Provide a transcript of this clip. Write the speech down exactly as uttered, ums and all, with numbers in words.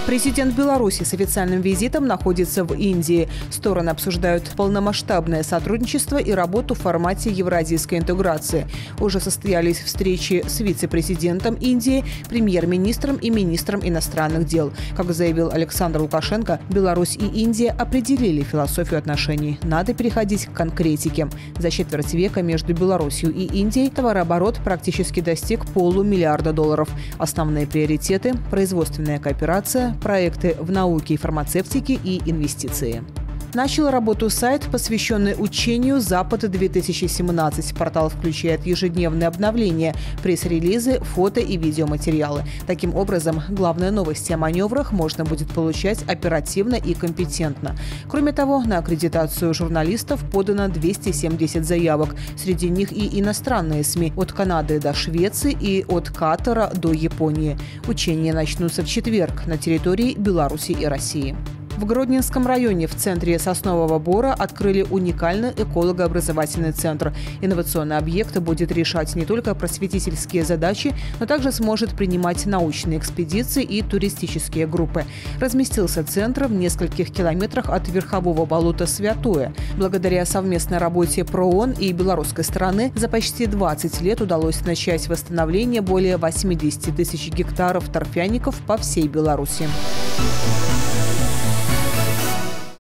Президент Беларуси с официальным визитом находится в Индии. Стороны обсуждают полномасштабное сотрудничество и работу в формате евразийской интеграции. Уже состоялись встречи с вице-президентом Индии, премьер-министром и министром иностранных дел. Как заявил Александр Лукашенко, Беларусь и Индия определили философию отношений. Надо переходить к конкретике. За четверть века между Беларусью и Индией товарооборот практически достиг полумиллиарда долларов. Основные приоритеты – производственная кооперация, проекты в науке и фармацевтике и инвестиции. Начал работу сайт, посвященный учению «Запад-две тысячи семнадцать». Портал включает ежедневные обновления, пресс-релизы, фото и видеоматериалы. Таким образом, главные новости о маневрах можно будет получать оперативно и компетентно. Кроме того, на аккредитацию журналистов подано двести семьдесят заявок. Среди них и иностранные СМИ – от Канады до Швеции и от Катара до Японии. Учения начнутся в четверг на территории Беларуси и России. В Гродненском районе в центре Соснового Бора открыли уникальный эколого-образовательный центр. Инновационный объект будет решать не только просветительские задачи, но также сможет принимать научные экспедиции и туристические группы. Разместился центр в нескольких километрах от верхового болота Святое. Благодаря совместной работе ПРООН и белорусской стороны за почти двадцать лет удалось начать восстановление более восьмидесяти тысяч гектаров торфяников по всей Беларуси.